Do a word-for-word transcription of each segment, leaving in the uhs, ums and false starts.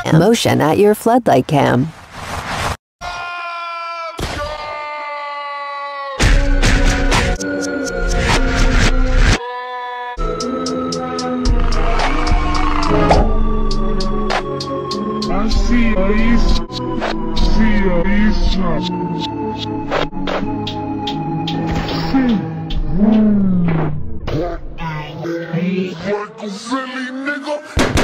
cam. Motion at your floodlight cam. I see a east, see a east shot. See, mm. Like a Philly nigga.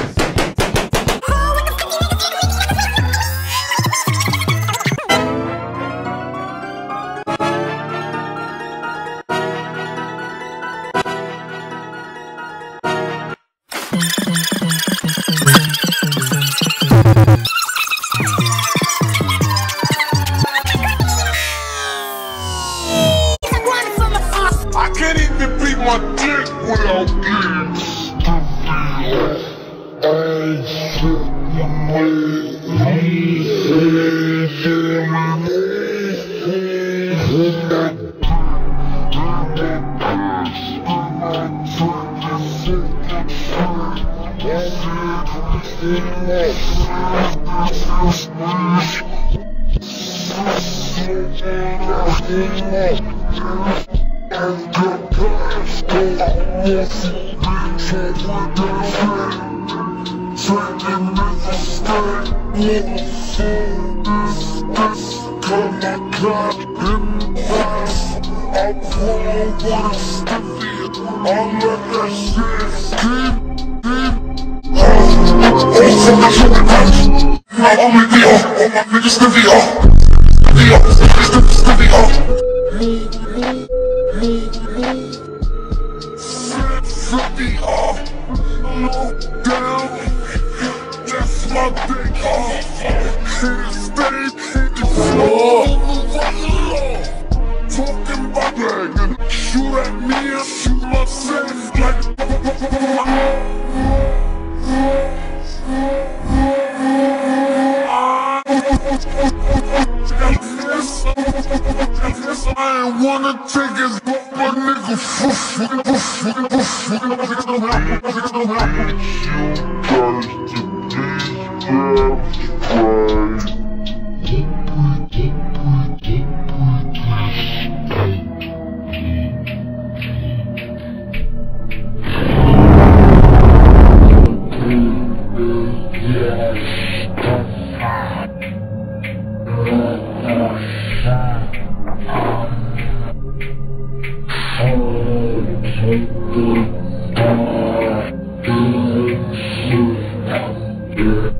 I can't even beat my dick without getting stupid. I shit my and the past don't miss it. So what they say, taking this estate. This, this, come I got in the past. I pull over the stiffy, I let that shit skip, skip. Oh, fuck, I took the punch. Now I'm in the off, all my niggas stiffy off. Stiffy off, stiffy, stiffy off. Fifty off, low down, that's my dick off. Can't stay, hit the floor. Talking about begging, shoot at me and shoot myself like. I ain't wanna take his book, but nigga, foof, foof, foof, Yeah.